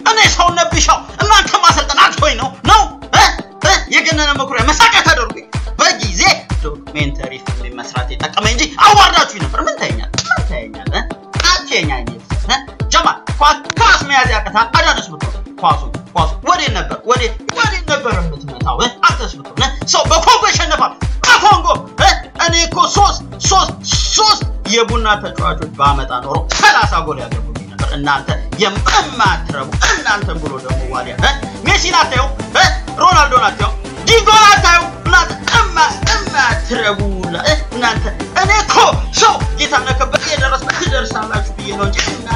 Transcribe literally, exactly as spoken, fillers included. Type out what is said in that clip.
እኔ ሰው ነብሻው እናንተ ማሰልጠን አጥቶኝ ነው ነው እ የገነነ መኩሪያ መሳቂያ ታደርጉኝ በጊዜ ዶክመንተሪ ፊልም መስራት የጠቀመኝ እንጂ አዋርዳችሁኝ ነበር ምን ታየኛል ምን ታየኛል እ አትየኛኝ እ ጀማል ኳስ መያዝ ያቀታ አዳነስ ብትሆን ኳሱ ኳሱ ወዴ ነበር ወዴ ወዴ ነበር የምትመታው እ አትስ ብትሆን ሰው በኮንጎ ይሸነፋል በኮንጎ እ እኔ እኮ ሶስት ሶስት ሶስት የቡና ተጫዋቾች ባመጣ ኖሮ ሰላሳ ጎል ያገቡኝ ነበር እናንተ የማትረቡ እናንተ ብሎ ደግሞ ዋሊያ እ ሜሲ ናቸው እ ሮናልዶ ናቸው ዲንጎ ናቸው እናንተ እማ እማ ትረቡላ እናንተ እኔ እኮ ሰው ጌታና ከበደ የደረሰበት ደርሳላችሁ ብዬ ነው እንጂ